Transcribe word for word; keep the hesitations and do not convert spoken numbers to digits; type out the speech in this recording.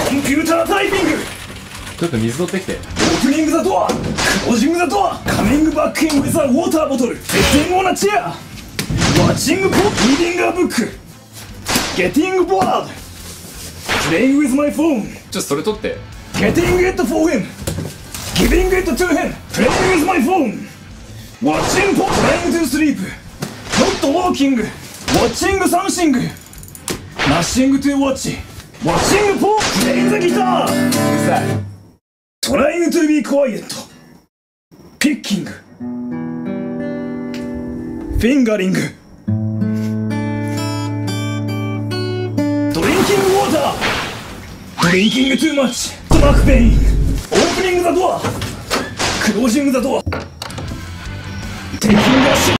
ンピュータータイピング。 ちょっと水取ってきて。 オープニングザドア、クロージングザドア、カミングバックインウィザーウォーターボトル、セッティングオナチェア、ワッチングポッリーディングアブック、ゲティングボワード、プレイングウィズマイフォン、 ちょっとそれ取って。 ゲティングイットフォーヘン、ギビングイットトゥーヘン、プレイングウィズマイフォン、ワッチングポットライングトゥースリープ、ノットウォーキング、ワッチングサムシング、ナッシングトゥーウォッチ、ワッチングポップレインザギター、うるさい。トライングトゥービークワイエット、ピッキング、フィンガリング、ドリンキングウォーター、ドリンキングトゥーマッチ、ストマックペイン、オープニングザドア、クロージングザドア、テイキングアッシュ